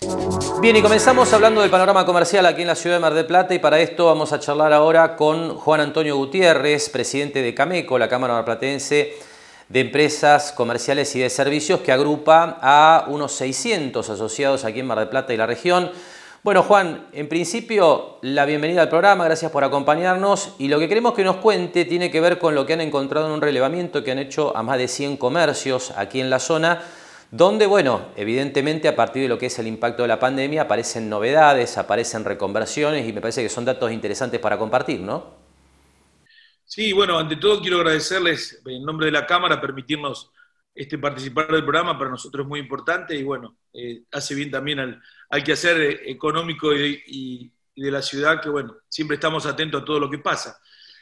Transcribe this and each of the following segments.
Bien, y comenzamos hablando del panorama comercial aquí en la ciudad de Mar del Plata, y para esto vamos a charlar ahora con Juan Antonio Gutiérrez, presidente de Cameco, la Cámara Marplatense de Empresas Comerciales y de Servicios, que agrupa a unos 600 asociados aquí en Mar del Plata y la región. Bueno, Juan, en principio, la bienvenida al programa, gracias por acompañarnos, y lo que queremos que nos cuente tiene que ver con lo que han encontrado en un relevamiento que han hecho a más de 100 comercios aquí en la zona, donde, bueno, evidentemente a partir de lo que es el impacto de la pandemia aparecen novedades, aparecen reconversiones, y me parece que son datos interesantes para compartir, ¿no? Sí, bueno, ante todo quiero agradecerles en nombre de la Cámara permitirnos participar del programa. Para nosotros es muy importante y bueno, hace bien también al quehacer económico y de la ciudad, que bueno, siempre estamos atentos a todo lo que pasa.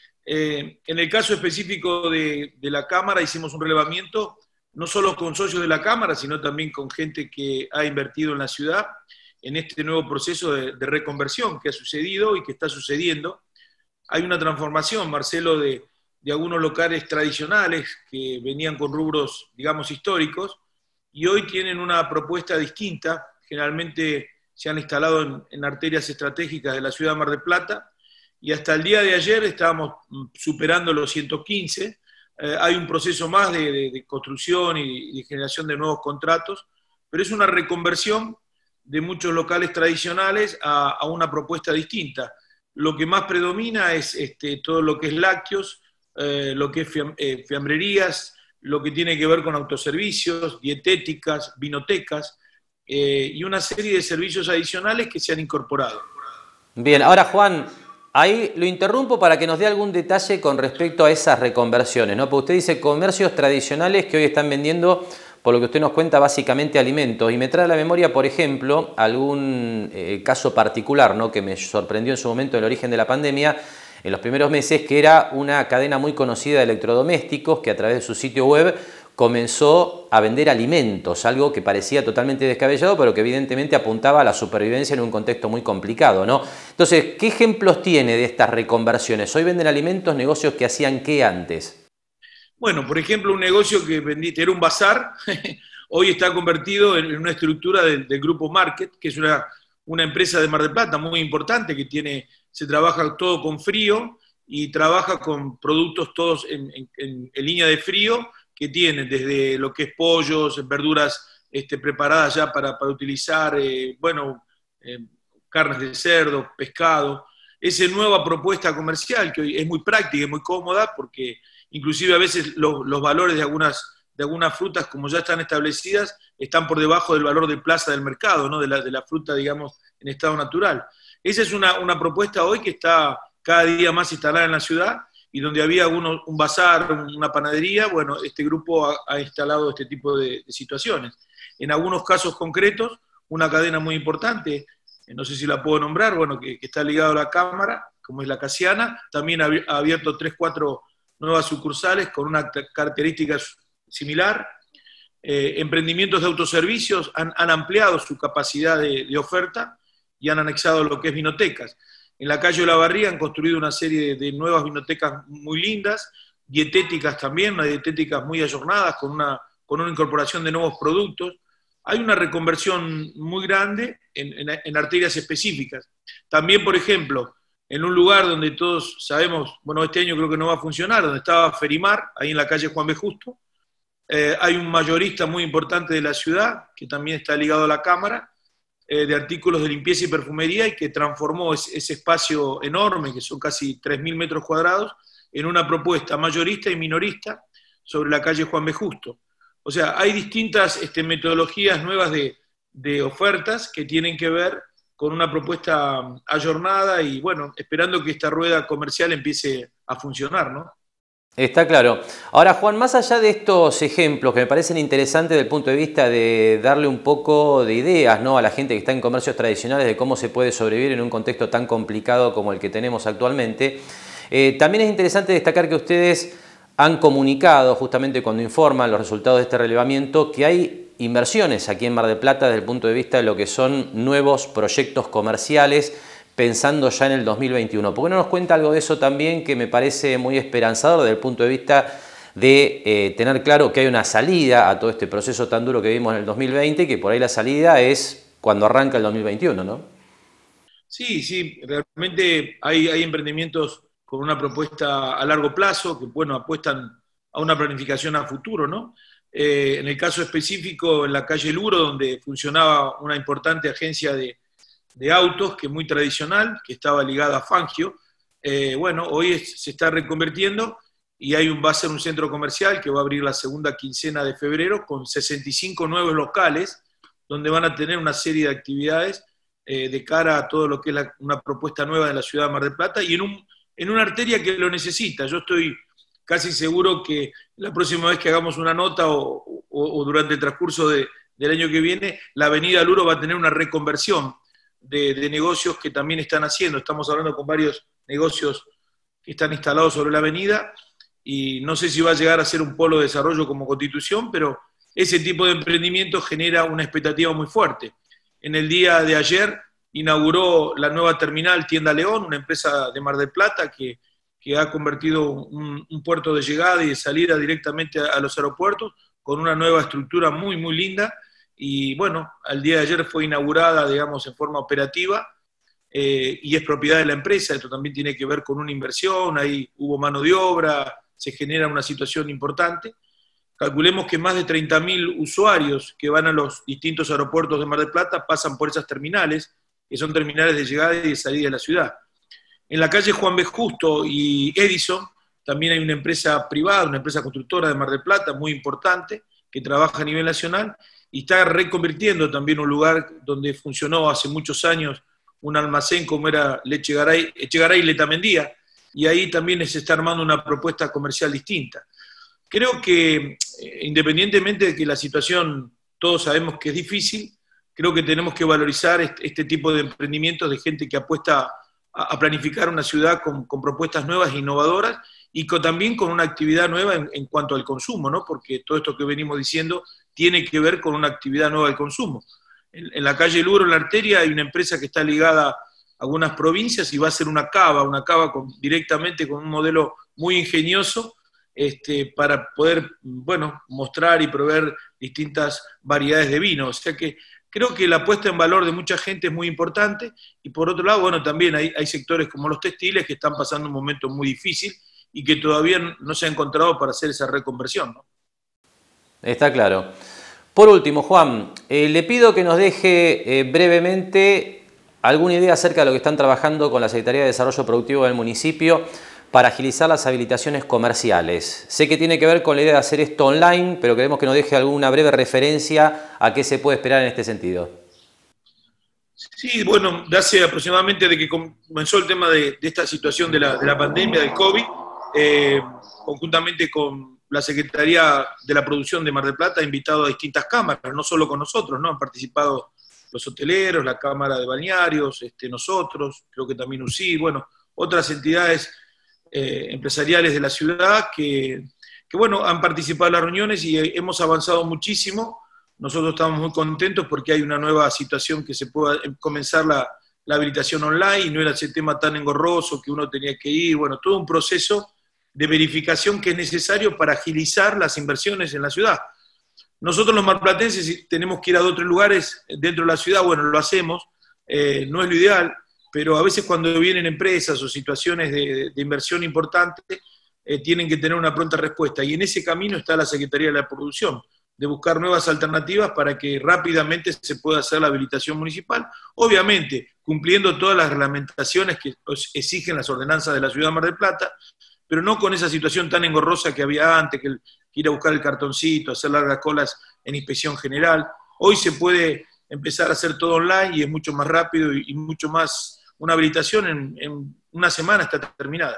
En el caso específico de la Cámara hicimos un relevamiento no solo con socios de la Cámara, sino también con gente que ha invertido en la ciudad en este nuevo proceso de reconversión que ha sucedido y que está sucediendo. Hay una transformación, Marcelo, de algunos locales tradicionales que venían con rubros, digamos, históricos, y hoy tienen una propuesta distinta. Generalmente se han instalado en arterias estratégicas de la ciudad de Mar del Plata, y hasta el día de ayer estábamos superando los 115. Hay un proceso más de construcción y de generación de nuevos contratos, pero es una reconversión de muchos locales tradicionales a una propuesta distinta. Lo que más predomina es todo lo que es lácteos, lo que es fiambrerías, lo que tiene que ver con autoservicios, dietéticas, vinotecas, y una serie de servicios adicionales que se han incorporado. Bien, ahora Juan, ahí lo interrumpo para que nos dé algún detalle con respecto a esas reconversiones, ¿no? Porque usted dice comercios tradicionales que hoy están vendiendo, por lo que usted nos cuenta, básicamente alimentos. Y me trae a la memoria, por ejemplo, algún caso particular, ¿no?, que me sorprendió en su momento, el origen de la pandemia, en los primeros meses, que era una cadena muy conocida de electrodomésticos que a través de su sitio web comenzó a vender alimentos, algo que parecía totalmente descabellado, pero que evidentemente apuntaba a la supervivencia en un contexto muy complicado, ¿no? Entonces, ¿qué ejemplos tiene de estas reconversiones? Hoy venden alimentos, negocios que hacían ¿qué antes? Bueno, por ejemplo, un negocio que era un bazar, hoy está convertido en una estructura del Grupo Market, que es una empresa de Mar del Plata muy importante, que se trabaja todo con frío y trabaja con productos todos en línea de frío, que tienen desde lo que es pollos, verduras preparadas ya para utilizar, carnes de cerdo, pescado. Esa nueva propuesta comercial que hoy es muy práctica y muy cómoda, porque inclusive a veces los valores de algunas frutas, como ya están establecidas, están por debajo del valor de plaza del mercado, ¿no?, de la fruta, digamos, en estado natural. Esa es una propuesta hoy que está cada día más instalada en la ciudad, y donde había un bazar, una panadería, bueno, este grupo ha instalado este tipo de situaciones. En algunos casos concretos, una cadena muy importante, no sé si la puedo nombrar, bueno, que está ligado a la Cámara, como es la Casiana, también ha abierto 3, 4 nuevas sucursales con una característica similar. Emprendimientos de autoservicios han ampliado su capacidad de oferta y han anexado lo que es vinotecas. En la calle Olavarría han construido una serie de nuevas vinotecas muy lindas, dietéticas también, unas dietéticas muy ayornadas con una incorporación de nuevos productos. Hay una reconversión muy grande en arterias específicas. También, por ejemplo, en un lugar donde todos sabemos, bueno, este año creo que no va a funcionar, donde estaba Ferimar, ahí en la calle Juan B. Justo, hay un mayorista muy importante de la ciudad, que también está ligado a la Cámara, de artículos de limpieza y perfumería, y que transformó ese espacio enorme, que son casi 3.000 metros cuadrados, en una propuesta mayorista y minorista sobre la calle Juan B. Justo. O sea, hay distintas metodologías nuevas de ofertas que tienen que ver con una propuesta ayornada y, bueno, esperando que esta rueda comercial empiece a funcionar, ¿no? Está claro. Ahora, Juan, más allá de estos ejemplos que me parecen interesantes desde el punto de vista de darle un poco de ideas, ¿no?, a la gente que está en comercios tradicionales de cómo se puede sobrevivir en un contexto tan complicado como el que tenemos actualmente, también es interesante destacar que ustedes han comunicado, justamente cuando informan los resultados de este relevamiento, que hay inversiones aquí en Mar del Plata desde el punto de vista de lo que son nuevos proyectos comerciales, pensando ya en el 2021. ¿Por qué no nos cuenta algo de eso también, que me parece muy esperanzador desde el punto de vista de tener claro que hay una salida a todo este proceso tan duro que vimos en el 2020, que por ahí la salida es cuando arranca el 2021, ¿no? Sí, sí, realmente hay emprendimientos con una propuesta a largo plazo que, bueno, apuestan a una planificación a futuro, ¿no? En el caso específico, en la calle Luro, donde funcionaba una importante agencia de autos, que es muy tradicional, que estaba ligada a Fangio, bueno, hoy se está reconvirtiendo y va a ser un centro comercial que va a abrir la segunda quincena de febrero con 65 nuevos locales, donde van a tener una serie de actividades de cara a todo lo que es una propuesta nueva de la ciudad de Mar del Plata y en una arteria que lo necesita. Yo estoy casi seguro que la próxima vez que hagamos una nota o durante el transcurso del año que viene, la avenida Luro va a tener una reconversión de negocios que también están haciendo. Estamos hablando con varios negocios que están instalados sobre la avenida y no sé si va a llegar a ser un polo de desarrollo como Constitución, pero ese tipo de emprendimiento genera una expectativa muy fuerte. En el día de ayer inauguró la nueva terminal Tienda León, una empresa de Mar del Plata que ha convertido un puerto de llegada y de salida directamente a los aeropuertos, con una nueva estructura muy, muy linda. Y bueno, al día de ayer fue inaugurada, digamos, en forma operativa, y es propiedad de la empresa. Esto también tiene que ver con una inversión, ahí hubo mano de obra, se genera una situación importante. Calculemos que más de 30.000 usuarios que van a los distintos aeropuertos de Mar del Plata pasan por esas terminales, que son terminales de llegada y de salida de la ciudad. En la calle Juan B. Justo y Edison también hay una empresa privada, una empresa constructora de Mar del Plata muy importante, que trabaja a nivel nacional y está reconvirtiendo también un lugar donde funcionó hace muchos años un almacén como era Echegaray Letamendia, y ahí también se está armando una propuesta comercial distinta. Creo que, independientemente de que la situación todos sabemos que es difícil, creo que tenemos que valorizar este tipo de emprendimientos de gente que apuesta a planificar una ciudad con propuestas nuevas e innovadoras y también con una actividad nueva en cuanto al consumo, ¿no? Porque todo esto que venimos diciendo tiene que ver con una actividad nueva del consumo. En la calle Luro, en la arteria, hay una empresa que está ligada a algunas provincias y va a ser una cava directamente con un modelo muy ingenioso, para poder, bueno, mostrar y proveer distintas variedades de vino. O sea que creo que la puesta en valor de mucha gente es muy importante y por otro lado, bueno, también hay sectores como los textiles que están pasando un momento muy difícil y que todavía no se ha encontrado para hacer esa reconversión, ¿no? Está claro. Por último, Juan, le pido que nos deje brevemente alguna idea acerca de lo que están trabajando con la Secretaría de Desarrollo Productivo del municipio para agilizar las habilitaciones comerciales. Sé que tiene que ver con la idea de hacer esto online, pero queremos que nos deje alguna breve referencia a qué se puede esperar en este sentido. Sí, bueno, hace aproximadamente de que comenzó el tema de esta situación de la pandemia, del COVID, conjuntamente con la Secretaría de la Producción de Mar del Plata ha invitado a distintas cámaras, no solo con nosotros, ¿no? Han participado los hoteleros, la Cámara de Balnearios, nosotros, creo que también UCI, bueno, otras entidades empresariales de la ciudad que, bueno, han participado en las reuniones y hemos avanzado muchísimo. Nosotros estamos muy contentos porque hay una nueva situación que se pueda comenzar la habilitación online y no era ese tema tan engorroso que uno tenía que ir, bueno, todo un proceso de verificación que es necesario para agilizar las inversiones en la ciudad. Nosotros los marplatenses, si tenemos que ir a otros lugares dentro de la ciudad, bueno, lo hacemos, no es lo ideal, pero a veces cuando vienen empresas o situaciones de inversión importante, tienen que tener una pronta respuesta. Y en ese camino está la Secretaría de la Producción, de buscar nuevas alternativas para que rápidamente se pueda hacer la habilitación municipal, obviamente cumpliendo todas las reglamentaciones que exigen las ordenanzas de la Ciudad de Mar del Plata, pero no con esa situación tan engorrosa que había antes, que ir a buscar el cartoncito, hacer largas colas en inspección general. Hoy se puede empezar a hacer todo online y es mucho más rápido y mucho más. Una habilitación en una semana está terminada.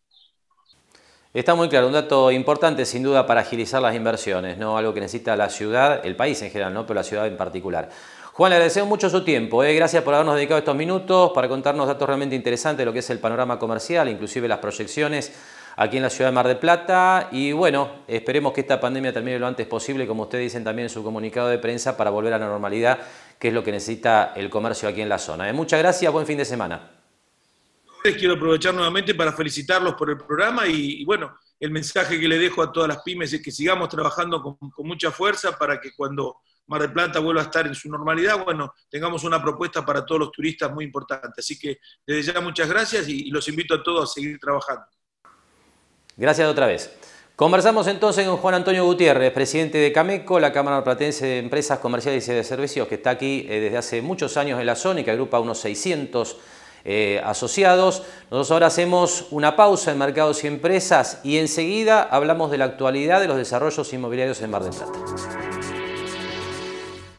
Está muy claro, un dato importante sin duda para agilizar las inversiones, ¿no? Algo que necesita la ciudad, el país en general, ¿no? Pero la ciudad en particular. Juan, le agradecemos mucho su tiempo, gracias por habernos dedicado estos minutos para contarnos datos realmente interesantes de lo que es el panorama comercial, inclusive las proyecciones aquí en la ciudad de Mar del Plata. Y bueno, esperemos que esta pandemia termine lo antes posible, como ustedes dicen también en su comunicado de prensa, para volver a la normalidad, que es lo que necesita el comercio aquí en la zona. Muchas gracias, buen fin de semana. Quiero aprovechar nuevamente para felicitarlos por el programa y bueno, el mensaje que le dejo a todas las pymes es que sigamos trabajando con mucha fuerza para que cuando Mar del Plata vuelva a estar en su normalidad, bueno, tengamos una propuesta para todos los turistas muy importante. Así que desde ya muchas gracias y los invito a todos a seguir trabajando. Gracias otra vez. Conversamos entonces con Juan Antonio Gutiérrez, presidente de Cameco, la Cámara Platense de Empresas Comerciales y de Servicios, que está aquí desde hace muchos años en la zona y que agrupa unos 600 asociados. Nosotros ahora hacemos una pausa en Mercados y Empresas y enseguida hablamos de la actualidad de los desarrollos inmobiliarios en Mar del Plata.